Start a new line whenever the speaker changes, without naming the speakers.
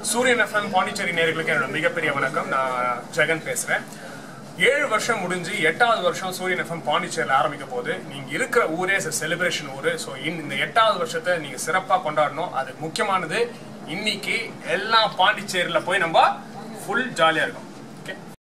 சூரியன் எஃப்எம் பாண்டிச்சேரி நேயர்களுக்கு என்னோட மிகப்பெரிய வணக்கம். நான் ஜெகன் பேசுறேன். 7 வருஷம் முடிஞ்சு 8வது வருஷம் சூரியன் எஃப்எம் பாண்டிச்சேரியில் ஆரம்பிக்க போது. நீங்க இருக்கிற ஊரே செலிப்ரேஷன் ஊரு. ஸோ இந்த 8வது வருஷத்தை நீங்க சிறப்பாக கொண்டாடணும். அது முக்கியமானது. இன்னைக்கு எல்லாம் பாண்டிச்சேரியில் போய் நம்ம ஃபுல் ஜாலியாக இருக்கும்.